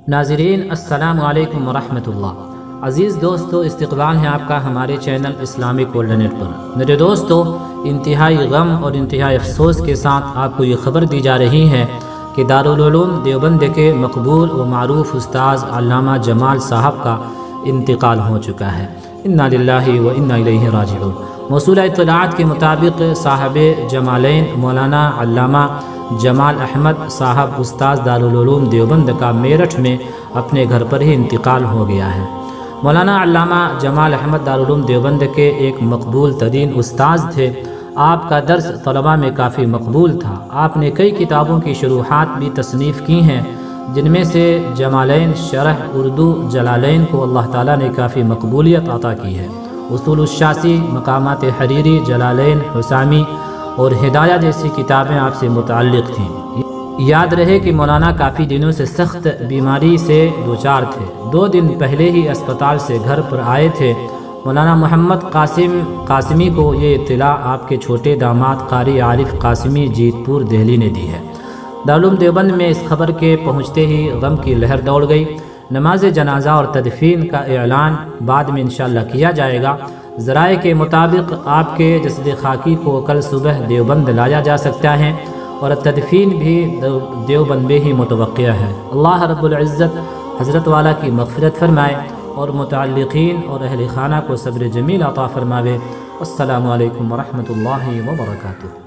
ناظرین السلام علیکم ورحمۃ اللہ۔ عزیز دوستو، استقبال ہے آپ کا ہمارے چینل اسلامک ورلڈ نیٹ پر۔ میرے دوستو، انتہائی غم اور انتہائی افسوس کے ساتھ آپ کو یہ خبر دی جا رہی ہے کہ دارالعلوم دیوبند کے مقبول و معروف استاذ علامہ جمال صاحب کا انتقال ہو چکا ہے۔ انا للہ و انا الیہ راجعون۔ موصولہ اطلاعات کے مطابق صاحب جمالین مولانا علامہ جمال احمد صاحب استاذ دارالعلوم دیوبند کا میرٹھ میں اپنے گھر پر ہی انتقال ہو گیا ہے۔ مولانا علامہ جمال احمد دارالعلوم دیوبند کے ایک مقبول ترین استاذ تھے۔ آپ کا درس طلباء میں کافی مقبول تھا۔ آپ نے کئی کتابوں کی شروحات بھی تصنیف کی ہیں، جن میں سے جمالین شرح اردو جلالین کو اللہ تعالیٰ نے کافی مقبولیت عطا کی ہے۔ اصول الشاسی، مقامات حریری، جلالین، حسامی اور ہدایہ جیسی کتابیں آپ سے متعلق تھیں۔ یاد رہے کہ مولانا کافی دنوں سے سخت بیماری سے دوچار تھے۔ 2 دن پہلے ہی اسپتال سے گھر پر آئے تھے۔ مولانا محمد قاسمی کو یہ اطلاع آپ کے چھوٹے داماد قاری عارف قاسمی جیت پور دہلی نے دی ہے۔ دارالعلوم دیوبند میں اس خبر کے پہنچتے ہی غم کی لہر دوڑ گئی۔ نماز جنازہ اور تدفین کا اعلان بعد میں انشاءاللہ کیا جائے گا۔ ذرائع کے مطابق آپ کے جسد خاکی کو کل صبح دیوبند لایا جا سکتا ہے اور تدفین بھی دیوبند میں ہی متوقع ہے۔ اللہ رب العزت حضرت والا کی مغفرت فرمائے اور متعلقین اور اہل خانہ کو صبر جمیل عطا فرماوے۔ السلام علیکم ورحمۃ اللہ وبرکاتہ۔